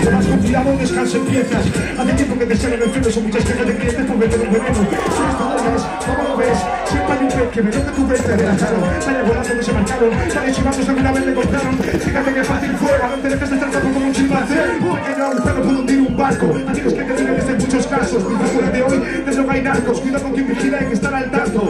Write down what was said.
mucho más confiado, descanso en piezas. Hace tiempo que te salen el freno, son muchas quejas de clientes por vender un veneno. Si esto no lo ves, ¿cómo lo ves? Siempre hay un pez que me lo que tu vez te relajaron. Vaya volando no se marcaron, sale chivando alguna vez le compraron. Fíjate que fácil fue, ahora te dejas de estar tampoco como un chimpancé. Pequeño agujero pudo hundir un barco. Amigos que te digan en muchos casos, mi figura de hoy, de droga y narcos. Cuida con quien vigila y que estar al tanto.